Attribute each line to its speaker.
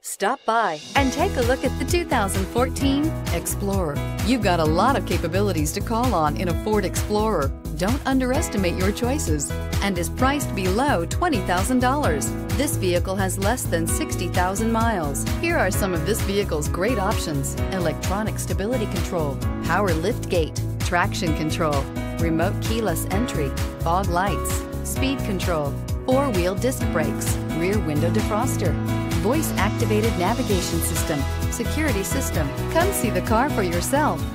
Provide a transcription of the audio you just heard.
Speaker 1: Stop by and take a look at the 2014 Explorer. You've got a lot of capabilities to call on in a Ford Explorer. Don't underestimate your choices, and is priced below $20,000. This vehicle has less than 60,000 miles. Here are some of this vehicle's great options: electronic stability control, power liftgate, traction control, remote keyless entry, fog lights, speed control, four-wheel disc brakes, rear window defroster, voice-activated navigation system, security system. Come see the car for yourself.